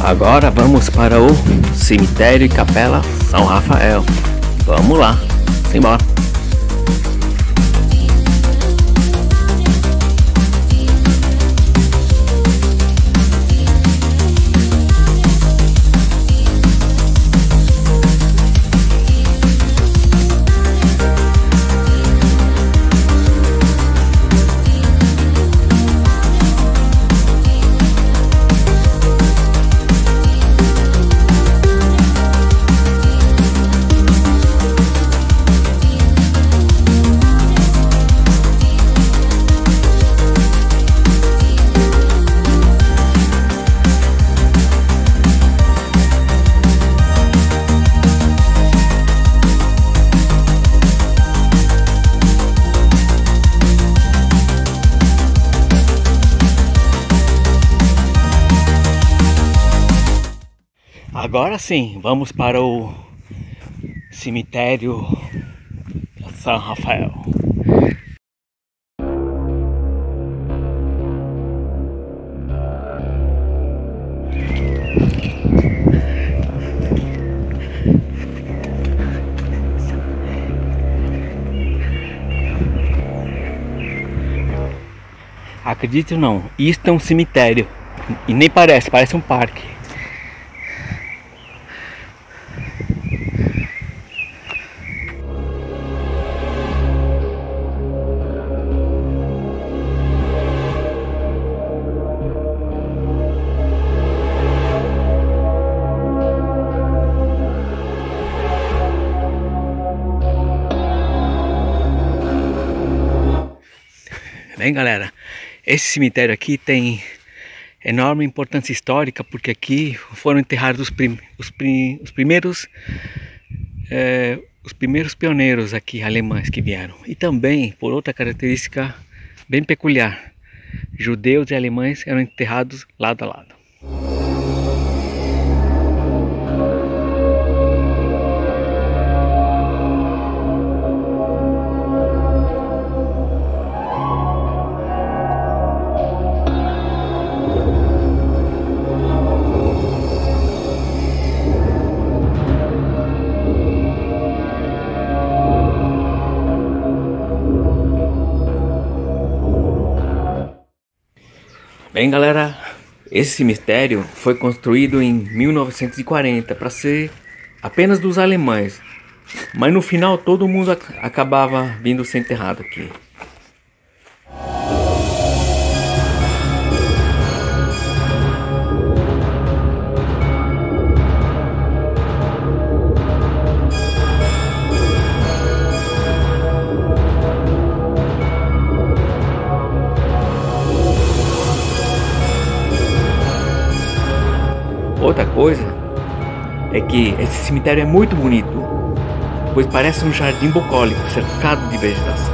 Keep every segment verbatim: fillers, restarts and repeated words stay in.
Agora vamos para o cemitério e capela São Rafael. Vamos lá, simbora. Agora sim, vamos para o cemitério São Rafael. Acredite ou não, isto é um cemitério e nem parece, parece um parque. Bem, galera, esse cemitério aqui tem enorme importância histórica porque aqui foram enterrados os, prim, os, prim, os primeiros é, os primeiros pioneiros aqui alemães que vieram. E também por outra característica bem peculiar, judeus e alemães eram enterrados lado a lado. Bem, galera, esse cemitério foi construído em mil novecentos e quarenta para ser apenas dos alemães, mas no final todo mundo ac acabava vindo ser enterrado aqui. Outra coisa é que esse cemitério é muito bonito, pois parece um jardim bucólico cercado de vegetação.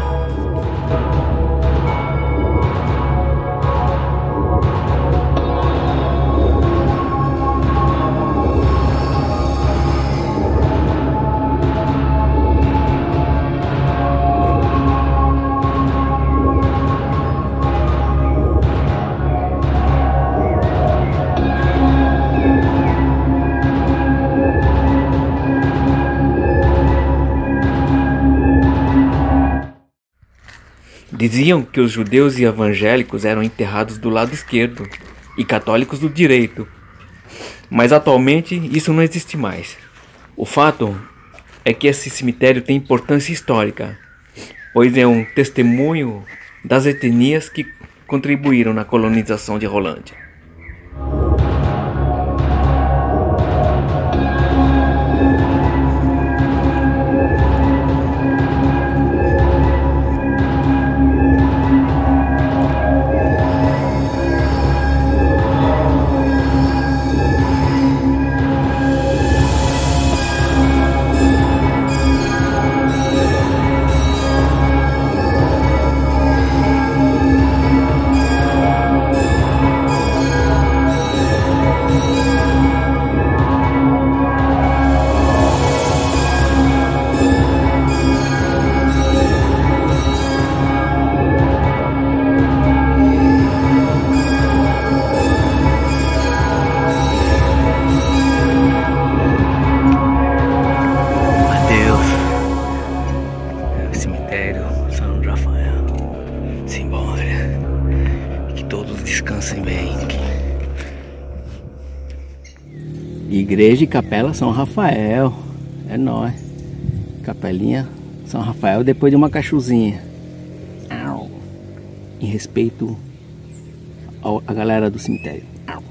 Diziam que os judeus e evangélicos eram enterrados do lado esquerdo e católicos do direito, mas atualmente isso não existe mais. O fato é que esse cemitério tem importância histórica, pois é um testemunho das etnias que contribuíram na colonização de Rolândia. todos descansem bem. Igreja e Capela São Rafael. É nóis. Capelinha São Rafael depois de uma cachuzinha. Em respeito à galera do cemitério.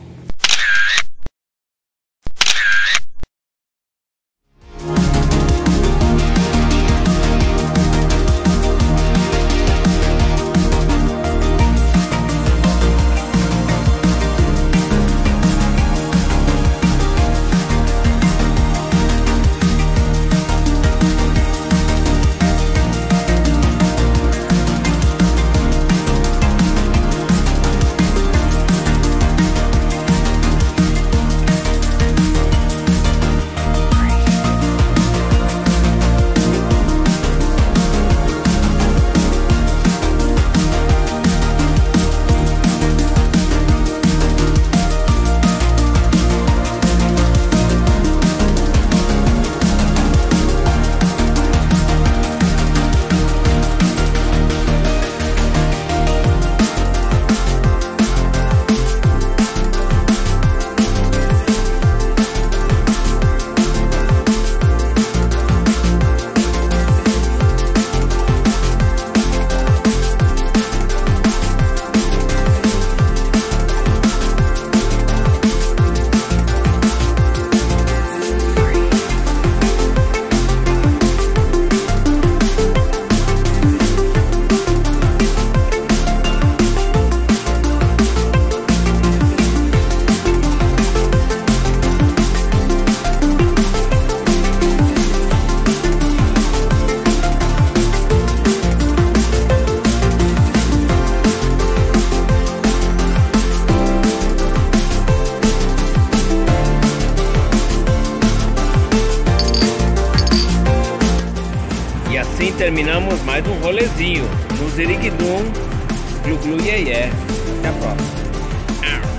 Assim terminamos mais um rolezinho no Ziriguidum, Glu Glu Iê Iê. Até a próxima.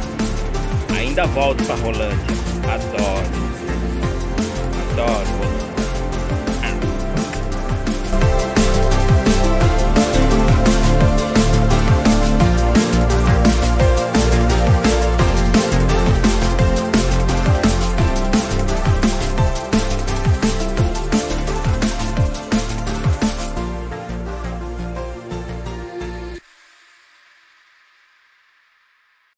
Ainda volto pra Rolândia. Adoro. Adoro.